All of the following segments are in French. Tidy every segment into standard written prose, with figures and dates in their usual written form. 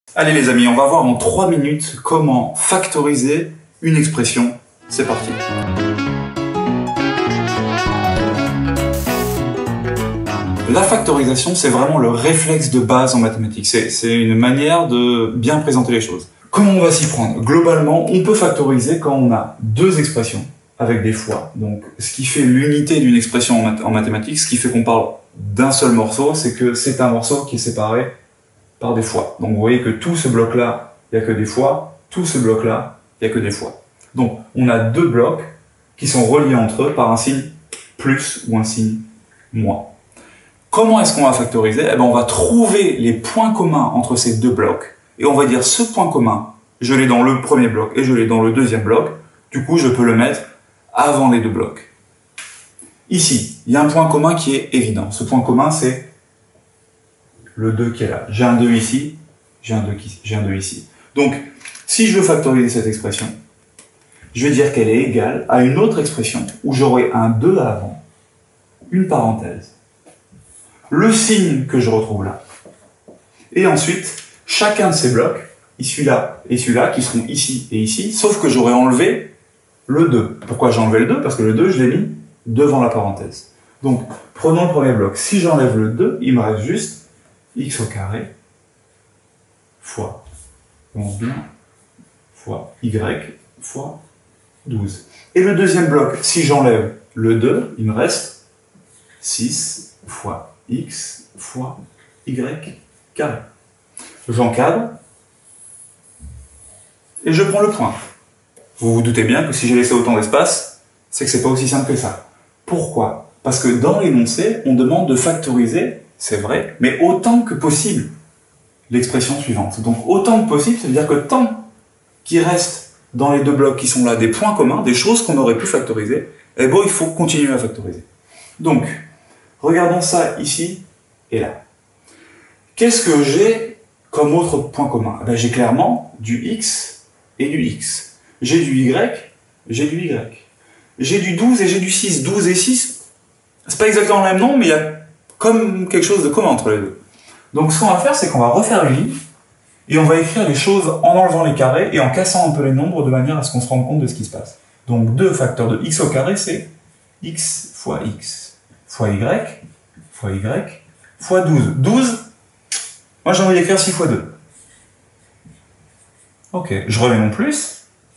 Allez les amis, on va voir en 3 minutes comment factoriser une expression. C'est parti. La factorisation, c'est vraiment le réflexe de base en mathématiques. C'est une manière de bien présenter les choses. Comment on va s'y prendre? Globalement, on peut factoriser quand on a deux expressions avec des fois. Donc, ce qui fait l'unité d'une expression en mathématiques, ce qui fait qu'on parle d'un seul morceau, c'est que c'est un morceau qui est séparé par des fois. Donc, vous voyez que tout ce bloc-là, il n'y a que des fois. Tout ce bloc-là, il n'y a que des fois. Donc, on a deux blocs qui sont reliés entre eux par un signe plus ou un signe moins. Comment est-ce qu'on va factoriser? Eh ben, on va trouver les points communs entre ces deux blocs. Et on va dire ce point commun, je l'ai dans le premier bloc et je l'ai dans le deuxième bloc. Du coup, je peux le mettre avant les deux blocs. Ici, il y a un point commun qui est évident. Ce point commun, c'est le 2 qui est là. J'ai un 2 ici, j'ai un 2 ici. Donc, si je veux factoriser cette expression, je vais dire qu'elle est égale à une autre expression où j'aurai un 2 avant, une parenthèse, le signe que je retrouve là. Et ensuite, chacun de ces blocs, celui-là et celui-là, qui seront ici et ici, sauf que j'aurai enlevé le 2. Pourquoi j'ai enlevé le 2? Parce que le 2, je l'ai mis devant la parenthèse. Donc, prenons le premier bloc. Si j'enlève le 2, il me reste juste x au carré fois, bien, fois y fois 12. Et le deuxième bloc, si j'enlève le 2, il me reste 6 fois x fois y carré. J'encadre et je prends le point. Vous vous doutez bien que si j'ai laissé autant d'espace, c'est que c'est pas aussi simple que ça. Pourquoi? Parce que dans l'énoncé, on demande de factoriser, c'est vrai, mais autant que possible l'expression suivante. Donc autant que possible, ça veut dire que tant qu'il reste dans les deux blocs qui sont là des points communs, des choses qu'on aurait pu factoriser, eh bon, il faut continuer à factoriser. Donc, regardons ça ici et là. Qu'est-ce que j'ai comme autre point commun? Ben, j'ai clairement du x et du x. J'ai du y, j'ai du y. J'ai du 12 et j'ai du 6. 12 et 6, c'est pas exactement le même nom, mais il y a comme quelque chose de commun entre les deux. Donc ce qu'on va faire, c'est qu'on va refaire une ligne, et on va écrire les choses en enlevant les carrés et en cassant un peu les nombres de manière à ce qu'on se rende compte de ce qui se passe. Donc 2 facteurs de x au carré, c'est x fois y fois y fois 12. 12, moi j'ai envie d'écrire 6 fois 2. Ok, je remets mon plus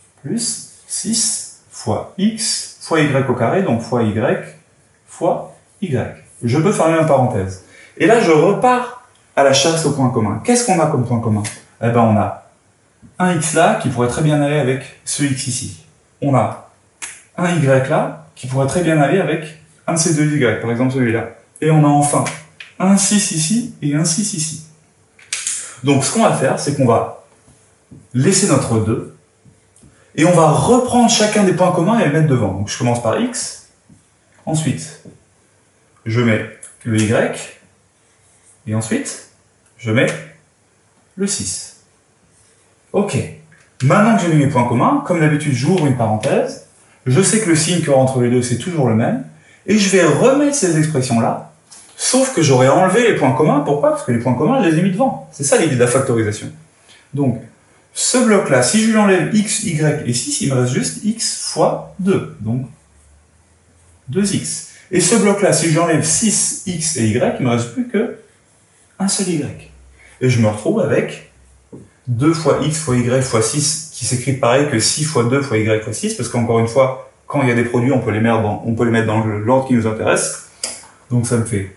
6 fois x fois y au carré, donc fois y fois y. Je peux fermer ma parenthèse. Et là, je repars à la chasse au point commun. Qu'est-ce qu'on a comme point commun? Eh ben, on a un x là qui pourrait très bien aller avec ce x ici. On a un y là qui pourrait très bien aller avec un de ces deux y, par exemple celui-là. Et on a enfin un 6 ici et un 6 ici. Donc, ce qu'on va faire, c'est qu'on va laisser notre 2 et on va reprendre chacun des points communs et les mettre devant. Donc, je commence par x. Ensuite, je mets le y. Et ensuite, je mets le 6. Ok. Maintenant que j'ai mis mes points communs, comme d'habitude, j'ouvre une parenthèse. Je sais que le signe qu'il y aura entre les deux, c'est toujours le même. Et je vais remettre ces expressions-là, sauf que j'aurais enlevé les points communs. Pourquoi? Parce que les points communs, je les ai mis devant. C'est ça l'idée de la factorisation. Donc, ce bloc-là, si je lui enlève x, y et 6, il me reste juste x fois 2. Donc, 2x. Et ce bloc-là, si je lui enlève 6, x et y, il me reste plus que un seul y. Et je me retrouve avec 2 fois x fois y fois 6, qui s'écrit pareil que 6 fois 2 fois y fois 6, parce qu'encore une fois, quand il y a des produits, on peut les mettre dans l'ordre qui nous intéresse. Donc ça me fait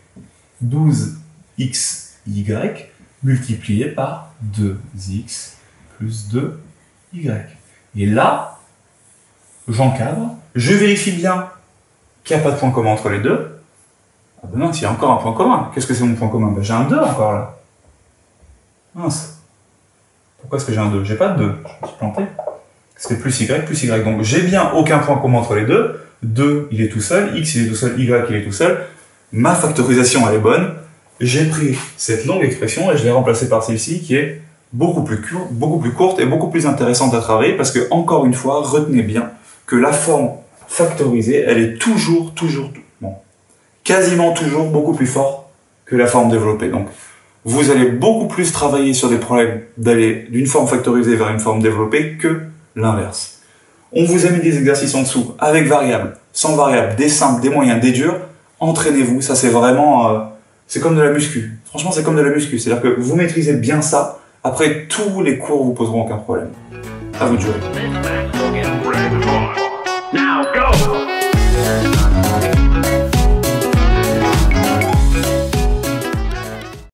12xy multiplié par 2x plus 2y. Et là, j'encadre, je vérifie bien qu'il n'y a pas de point commun entre les deux. Ah ben non, s'il y a encore un point commun. Qu'est-ce que c'est mon point commun? Ben j'ai un 2 encore là. Mince. Pourquoi est-ce que j'ai un 2? J'ai pas de 2. Je me suis planté. C'était plus y. Donc j'ai bien aucun point commun entre les deux. 2, il est tout seul. X, il est tout seul. Y, il est tout seul. Ma factorisation, elle est bonne. J'ai pris cette longue expression et je l'ai remplacée par celle-ci qui est beaucoup plus courte et beaucoup plus intéressante à travailler parce que, encore une fois, retenez bien que la forme factorisée, elle est quasiment toujours beaucoup plus forte que la forme développée. Donc, vous allez beaucoup plus travailler sur des problèmes d'aller d'une forme factorisée vers une forme développée que l'inverse. On vous a mis des exercices en dessous, avec variables, sans variables, des simples, des moyens, des durs. Entraînez-vous, ça c'est vraiment... c'est comme de la muscu. Franchement, c'est comme de la muscu. C'est-à-dire que vous maîtrisez bien ça, après tous les cours vous poseront aucun problème. À vous de jouer.